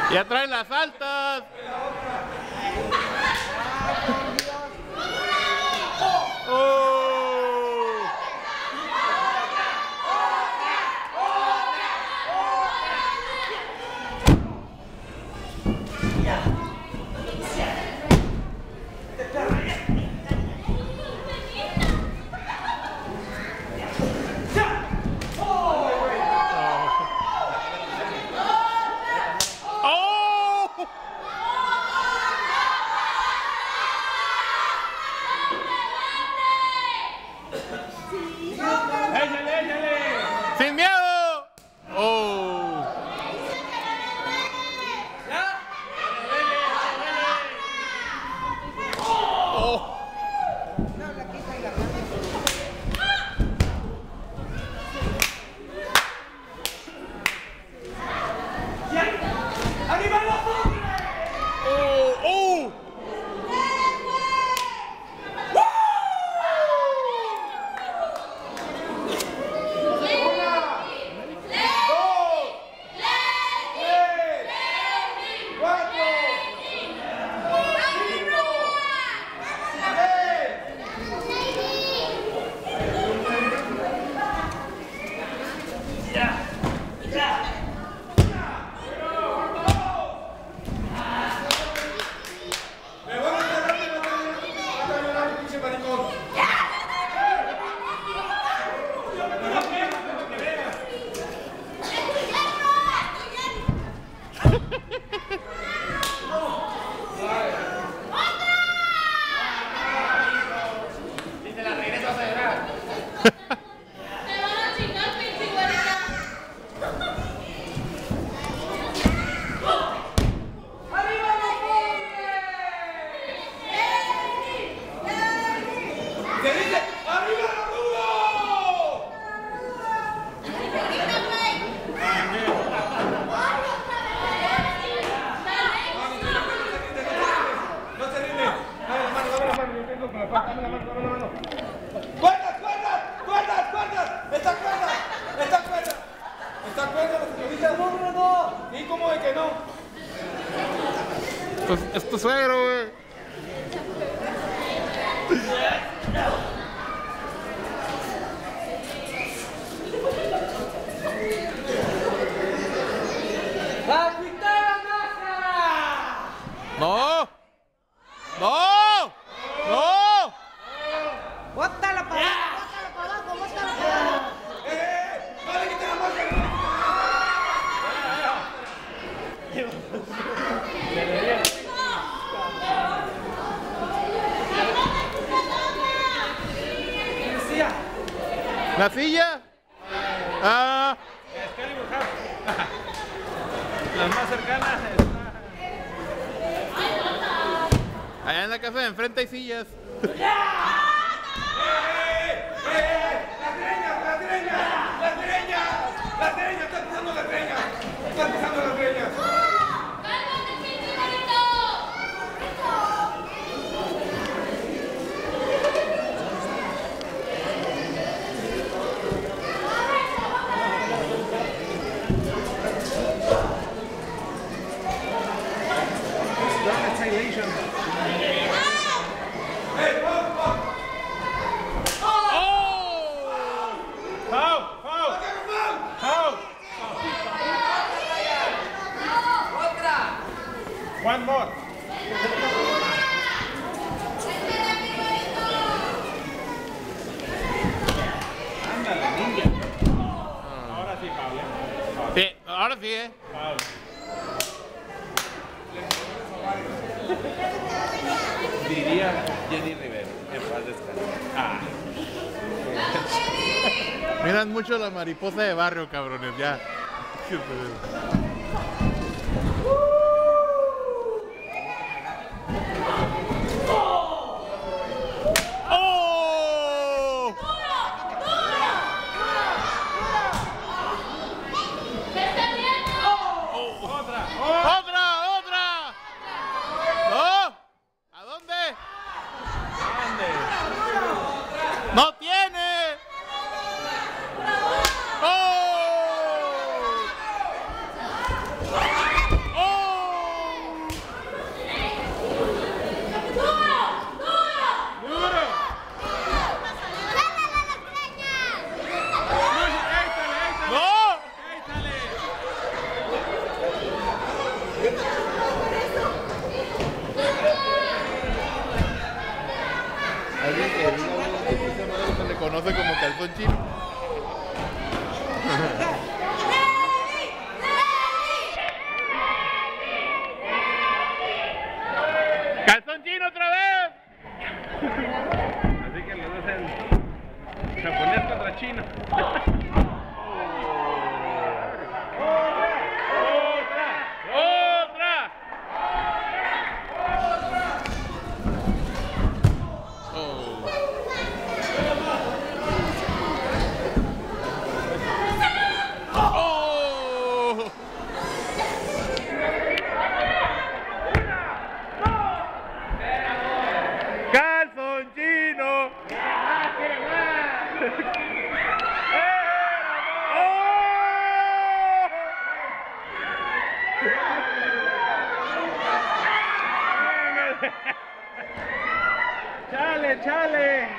Ya traen las altas. Oh. ¡Sin miedo! ¡Oh! ¡Oh! ¡Arriba los hombres! ¡Oh! ¡Oh! ¿Y cómo de que no? Pues es tu suegro, güey. ¡A quitar la máscara! ¡No! ¡No! ¡No! ¡Bótala para abajo! ¡Bótala para abajo! ¡Vale, quita la máscara! ¿La silla? Ah. Las más cercanas. Allá en la casa de enfrente hay sillas. ¡Las greñas! ¡Están pisando las greñas! ¡Están pisando las greñas! One more. Ándale, ninja. Ahora sí, Pablo. Sí, ahora sí, Pablo. Diría Jenny Rivera, en paz descanse. Miran mucho la mariposa de barrio, cabrones, ya. ¡No tiene! ¡Oh! ¡Oh! ¡Chale, chale!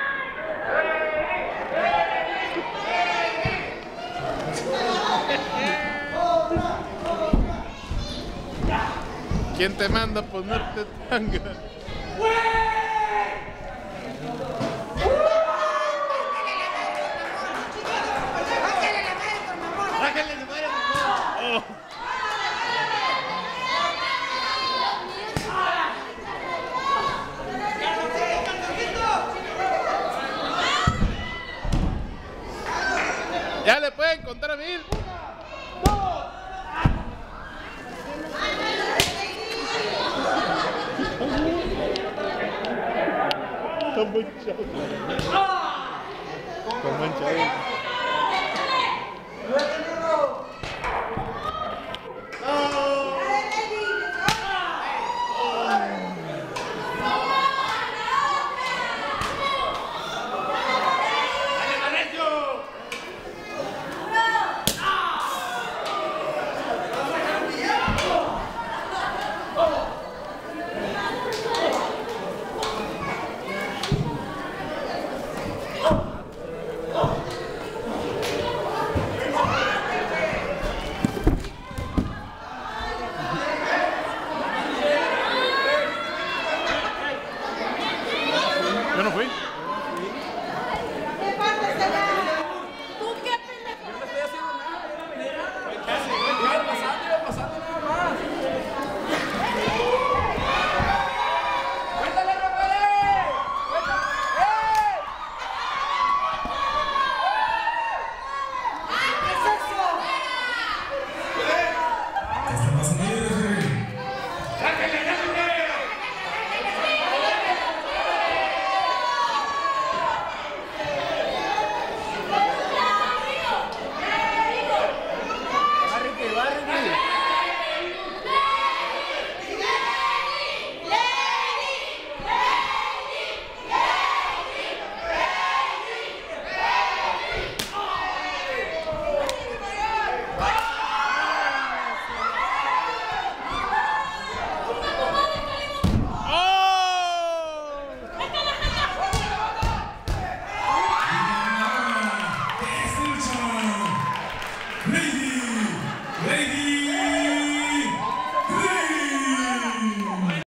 ¿Quién te manda a ponerte tanga? Bájale la madre, por favor. Oh. Ya le pueden contar a 1000. Está manchado. Está manchado.